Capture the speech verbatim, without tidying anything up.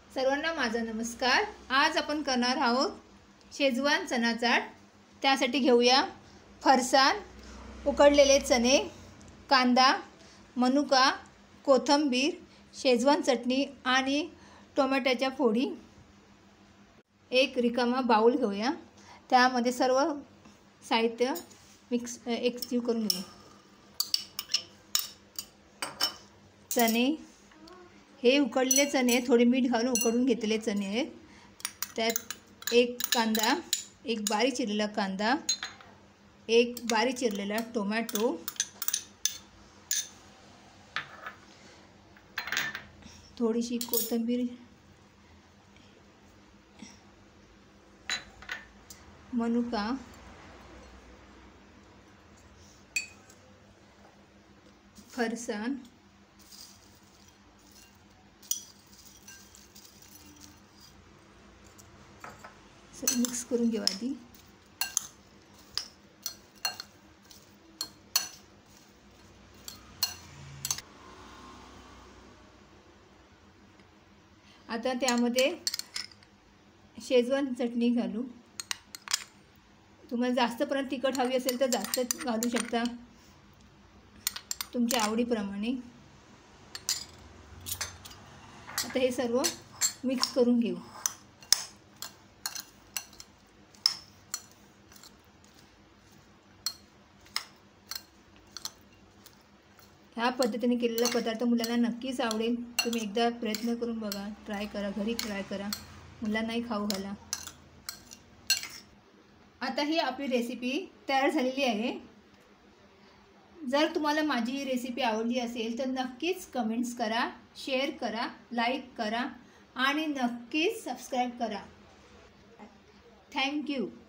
सर्वांना माझा नमस्कार। आज आपण करणार आहोत शेजवान चना चाट। त्यासाठी घेऊया फरसाण, उकडलेले चणे, कांदा, मनुका, कोथिंबीर, शेजवान चटणी आणि टोमॅटोच्या फोडी। एक रिकामा बाउल घेऊया, त्यामध्ये सर्व साहित्य मिक्स एकजीव करून घेऊ। चणे, हे उकडलेले चणे थोडे मीठ घालून उकडून घेतलेले चणे आहेत। त्यात एक कांदा, एक बारीक चिरलेला कांदा, एक बारीक चिरलेला टोमॅटो, थोडीशी कोथिंबीर, मनुका, फरसाण, मिक्स करून घेऊ आधी। आता त्यामध्ये शेजवान चटणी घालू। तुम्हाला जास्त प्रमाणात तिखट हवी असेल तर जास्त घालू शकता, तुमच्या आवडीप्रमाणे। आता हे सर्व मिक्स करून घेऊ। ह्या पद्धतीने केलेला पदार्थ मुलांना नक्कीच आवडेल। तुम्ही एकदा प्रयत्न करून बघा, ट्राय करा, घरी ट्राय करा, मुलांनाही खाऊ घाला। आता ही आपली रेसिपी तयार झालेली आहे। जर तुम्हाला माझी ही रेसिपी आवडली असेल तर नक्कीच कमेंट्स करा, शेअर करा, लाईक करा आणि नक्कीच सबस्क्राईब करा। थँक्यू।